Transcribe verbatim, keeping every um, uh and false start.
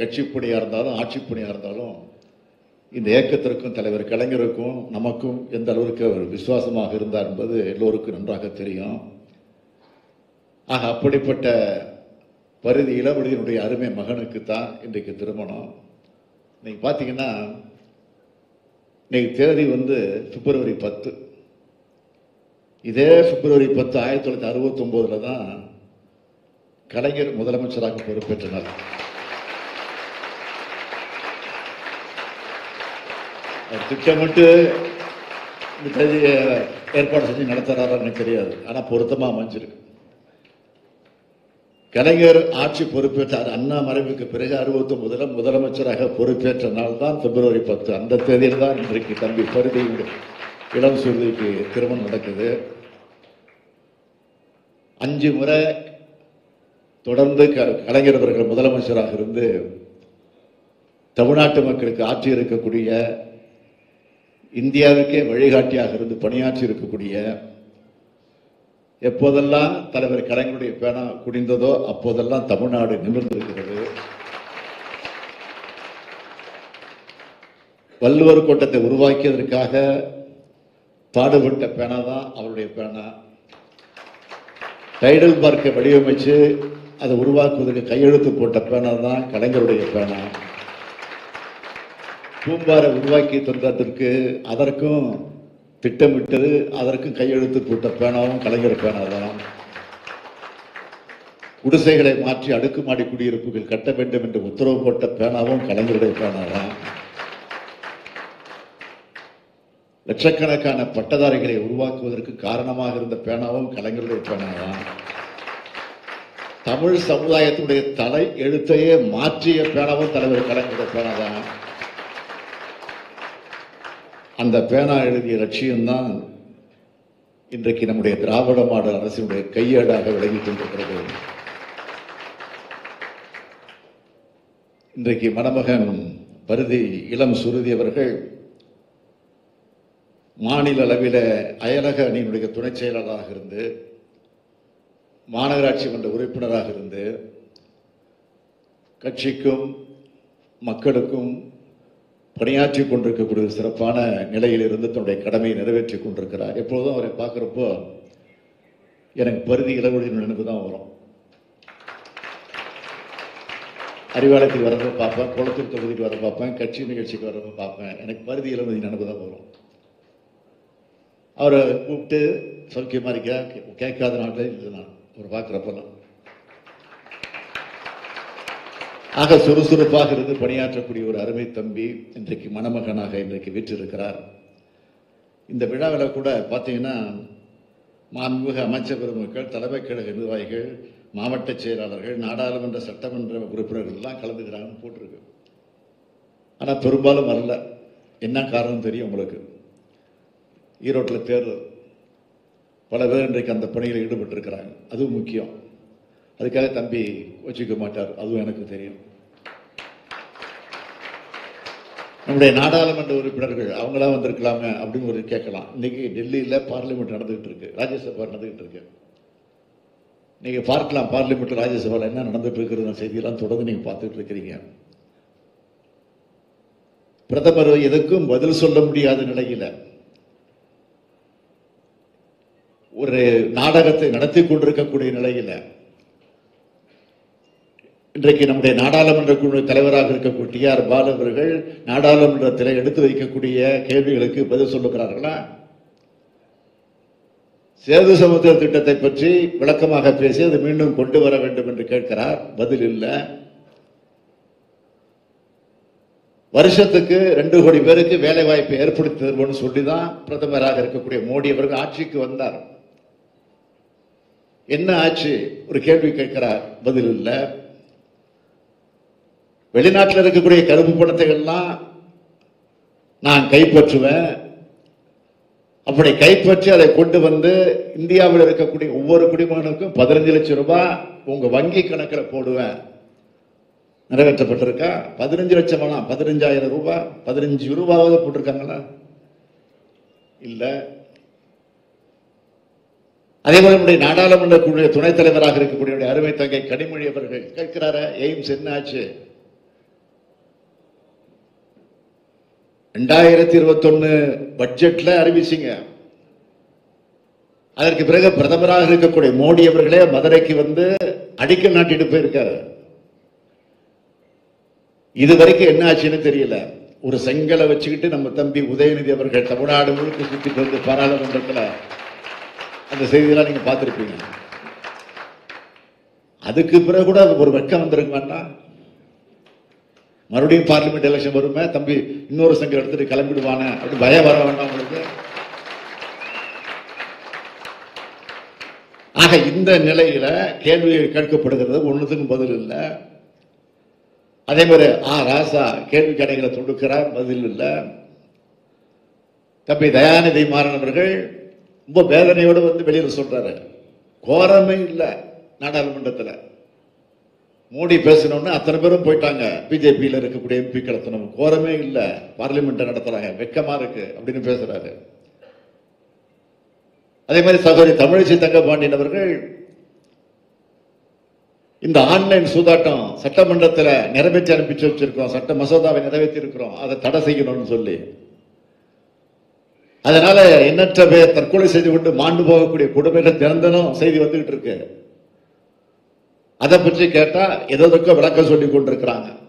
கட்சி பணியா இருந்தாலும் ஆட்சி பணியா இருந்தாலும் இந்த இயக்கத்திற்கும் தலைவர் கலைஞருக்கும் நமக்கும் எந்த அளவிற்கு அவர் விசுவாசமாக இருந்தார் என்பது எல்லோருக்கும் நன்றாக தெரியும். ஆக அப்படிப்பட்ட பரிதி இளவடியினுடைய அருமை மகனுக்கு தான் இன்றைக்கு திருமணம். நீங்க பார்த்தீங்கன்னா இன்னைக்கு தேதி வந்து பிப்ரவரி பத்து. இதே பிப்ரவரி பத்து ஆயிரத்தி தொள்ளாயிரத்தி அறுபத்தி ஒன்பதுல தான் கலைஞர் முதலமைச்சராக பொறுப்பேற்றனர். திட்டமிட்டு இந்த தேதியை ஏற்பாடு செஞ்சு நடத்துறாரு எனக்கு தெரியாது. ஆனால் பொருத்தமா அமைஞ்சிருக்கு. கலைஞர் ஆட்சி பொறுப்பேற்றார். அண்ணா மறைவுக்கு பிறகு அறுபத்தி ஒன்பதுல முதலமைச்சராக பொறுப்பேற்ற நாள் தான் பிப்ரவரி பத்து. அந்த தேதியில் தான் இன்றைக்கு தம்பி பரிதி இளம் சுருதிக்கு திருமணம் நடக்குது. அஞ்சு முறை தொடர்ந்து கலைஞர் அவர்கள் முதலமைச்சராக இருந்து தமிழ்நாட்டு மக்களுக்கு ஆட்சி இருக்கக்கூடிய, இந்தியாவுக்கே வழிகாட்டியாக இருந்து பணியாற்றி இருக்கக்கூடிய, எப்போதெல்லாம் தலைவர் கலைஞருடைய பேனா குடிந்ததோ அப்போதெல்லாம் தமிழ்நாடு நிமிர்ந்திருக்கிறது. வள்ளுவர் கோட்டத்தை உருவாக்கியதற்காக பாடுபட்ட பேனா தான் அவருடைய பேனா. டைடல் பார்க்கை வடிவமைச்சு அதை உருவாக்குவதற்கு கையெழுத்து போட்ட பேனா தான் கலைஞருடைய பேனா. பூம்பாரை உருவாக்கி தந்ததற்கு அதற்கும் திட்டமிட்டது, அதற்கும் கையெழுத்து போட்ட பேனாவும் கலைஞர் பேனா தான். குடிசைகளை மாற்றி அடுக்குமாடி குடியிருப்புகள் கட்ட வேண்டும் என்று உத்தரவு போட்ட பேனாவும் கலைஞருடைய பேனா தான். லட்சக்கணக்கான பட்டதாரிகளை உருவாக்குவதற்கு காரணமாக இருந்த பேனாவும் கலைஞருடைய பேனா தான். தமிழ் சமுதாயத்துடைய தலை எழுத்தையே மாற்றிய பேனாவும் தலைவர் கலைஞருடைய பேனா தான். அந்த பேனா எழுதிய லட்சியம்தான் இன்றைக்கு நம்முடைய திராவிட மாடல் அரசினுடைய கையேடாக விலகிக் கொண்டிருக்கிறது. இன்றைக்கு மணமகன் பரிதி இளம் சுருதி அவர்கள் மாநில அளவில் அயலக அணியினுடைய துணை செயலாளராக இருந்து, மாநகராட்சி மன்ற உறுப்பினராக இருந்து, கட்சிக்கும் மக்களுக்கும் பணியாற்றி கொண்டிருக்கக்கூடிய சிறப்பான நிலையில் இருந்து தன்னுடைய கடமையை நிறைவேற்றி கொண்டிருக்கிறார். எப்போதும் அவரை பார்க்குறப்போ எனக்கு பரிதி இளவழியின் நினைவு தான் வரும். அறிவாலயத்துக்கு வரப்போ பார்ப்பேன், குளத்தூர் தொகுதிக்கு வர பார்ப்பேன், கட்சி நிகழ்ச்சிக்கு வரப்போ பார்ப்பேன். எனக்கு பரிதி இளவழி நினைவு தான் வரும். அவரை கூப்பிட்டு சௌக்கியமாக இருக்கா கேட்காத நாட்டில் இல்லை நான் அவரை பார்க்குறப்பெல்லாம். ஆக சுறுசுறுப்பாக இருந்து பணியாற்றக்கூடிய ஒரு அருமை தம்பி இன்றைக்கு மணமகனாக இன்றைக்கு வீற்றிருக்கிறார். இந்த விழாவில் கூட பார்த்தீங்கன்னா மாண்புமிகு அமைச்சர் பெருமக்கள், தலைமை கழக நிர்வாகிகள், மாவட்ட செயலாளர்கள், நாடாளுமன்ற சட்டமன்ற உறுப்பினர்கள் எல்லாம் கலந்துக்கிறாங்கன்னு போட்டிருக்கு. ஆனால் பெரும்பாலும் வரல. என்ன காரணம் தெரியும் உங்களுக்கு? ஈரோட்டில் தேர்தல், பல பேர் இன்றைக்கு அந்த பணியில் ஈடுபட்டிருக்கிறாங்க. அதுவும் முக்கியம். அதுக்காக தம்பி வச்சுக்க மாட்டார், அதுவும் எனக்கு தெரியும். நம்முடைய நாடாளுமன்ற உறுப்பினர்கள் அவங்களா வந்திருக்கலாமே அப்படின்னு ஒரு கேட்கலாம். இன்னைக்கு டெல்லியில் பார்லிமெண்ட் நடந்துகிட்டு இருக்கு, ராஜ்யசபா நடந்துகிட்டு இருக்கு. நீங்க பார்க்கலாம் பார்லிமெண்ட் ராஜ்யசபாவில் என்ன நடந்துட்டு இருக்கிற செய்தியெல்லாம் தொடர்ந்து நீங்க பார்த்துட்டு இருக்கிறீங்க. பிரதமர் எதுக்கும் பதில் சொல்ல முடியாத நிலையில ஒரு நாடகத்தை நடத்தி கொண்டிருக்கக்கூடிய நிலையில இன்றைக்கு நம்முடைய நாடாளுமன்ற குழு தலைவராக இருக்கக்கூடிய டி ஆர் பாலு அவர்கள் நாடாளுமன்றத்தில் எடுத்து வைக்கக்கூடிய கேள்விகளுக்கு பதில் சொல்லுகிறார்களா? சேது சமுத்திர திட்டத்தை பற்றி விளக்கமாக பேசி அதை மீண்டும் கொண்டு வர வேண்டும் என்று கேட்கிறார், பதில் இல்லை. வருஷத்துக்கு ரெண்டு கோடி பேருக்கு வேலை வாய்ப்பை ஏற்படுத்தி தருவோம்னு சொல்லிதான் பிரதமராக இருக்கக்கூடிய மோடி அவர்கள் ஆட்சிக்கு வந்தார். என்ன ஆட்சி? ஒரு கேள்வி கேட்கிறார், பதில் இல்லை. வெளிநாட்டில் இருக்கக்கூடிய கருப்பு பணத்தை எல்லாம் நான் கைப்பற்றுவேன், அப்படி கைப்பற்றி அதை கொண்டு வந்து இந்தியாவில் இருக்கக்கூடிய ஒவ்வொரு குடிமகனுக்கும் பதினஞ்சு லட்சம் ரூபாய் உங்க வங்கி கணக்கில் போடுவேன். நிறைவேற்றப்பட்டிருக்கா? பதினஞ்சு லட்சம் வேணாம், பதினஞ்சாயிரம் ரூபாய், பதினஞ்சு ரூபாவது போட்டிருக்காங்களா? இல்ல. அதே மாதிரி நம்முடைய நாடாளுமன்ற குழு துணைத் தலைவராக இருக்கக்கூடிய அருமை தங்கை கனிமொழி அவர்கள் கேட்கிறார, எய்ம்ஸ் என்ன ஆச்சு? ரெண்டாயிரத்தி இருபத்தி ஒன்னு பட்ஜெட்ல அறிவிச்சிங்க. அதற்கு பிறகு பிரதமராக இருக்கக்கூடிய மோடி அவர்களே மதுரைக்கு வந்து அடிக்கல் நாட்டிட்டு போயிருக்காரு. இதுவரைக்கும் என்ன ஆச்சுன்னு தெரியல. ஒரு செங்கலை வச்சுக்கிட்டு நம்ம தம்பி உதயநிதி அவர்கள் தமிழ்நாடு முழுக்க சுற்றிட்டு வந்து பாராளுமன்றத்தில் அந்த செய்தியெல்லாம் நீங்க பார்த்திருப்பீங்க. அதுக்கு பிறகு கூட ஒரு வெட்கம் வந்திருக்க வேண்டாம். மறுபடியும் பார்லிமெண்ட் எலெக்ஷன் வருமே, தம்பி இன்னொரு செங்கல் எடுத்துட்டு கிளம்பிடுவானே அப்படி பயம் வர வேண்டாம் உங்களுக்கு. ஆக இந்த நிலையில கேள்வி கேட்கப்படுகிறது, ஒண்ணுத்துக்கும் பதில் இல்லை. அதே மாதிரி ஆ ராசா கேள்வி கடைகளை தொடுக்கிறார், பதில் இல்லை. தம்பி தயாநிதி மாறன் அவர்கள் ரொம்ப வேதனையோடு வந்து வெளியில் சொல்றாரு, கோரமே இல்லை நாடாளுமன்றத்தில். மோடி பேசணும்னு அத்தனை பேரும் போயிட்டாங்க, பிஜேபியில் இருக்கக்கூடிய எம்பிக்கள் அத்தனை, கோரமே இல்லை, பார்லிமெண்ட் நடத்துறாங்க, வெக்கமா இருக்கு அப்படின்னு பேசுறாரு. அதே மாதிரி சகோதரி தமிழிசை தங்கபாண்டியன் அவர்கள் இந்த ஆன்லைன் சூதாட்டம் சட்டமன்றத்தில் நிறைவேற்றி அனுப்பிச்சு வச்சிருக்கோம், சட்ட மசோதாவை நிறைவேற்றி இருக்கிறோம், அதை தடை செய்யணும்னு சொல்லி, அதனால எண்ணற்ற பேர் தற்கொலை செய்து கொண்டு மாண்டு போகக்கூடிய கொடுமைகள் தினந்தனும் செய்தி வந்துகிட்டு இருக்கு. அதை பற்றி கேட்டா ஏதோ விளக்கம் சொல்லி கொண்டிருக்கிறாங்க.